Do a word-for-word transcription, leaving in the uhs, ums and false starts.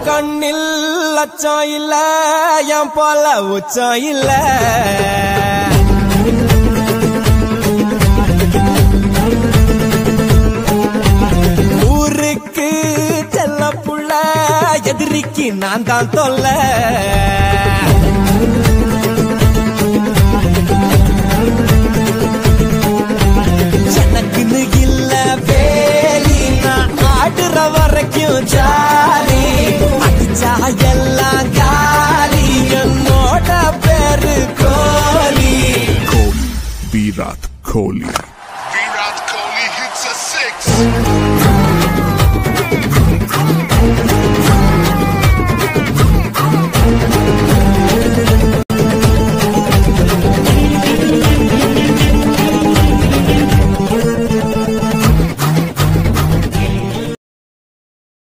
கண்ணில் லட்சம் இல்ல என் போல உச்சம் இல்ல ஊருக்கு செல்ல புள்ள எதிரிக்கு நான் தான் தொல்ல எனக்குன்னு இல்ல வேலி நான் ஆடுற வரைக்கும் ஜாலி அடிச்சா எல்லாம் காலி என்னோட பேரு கோலி Virat Kohli. Virat Kohli hits a six.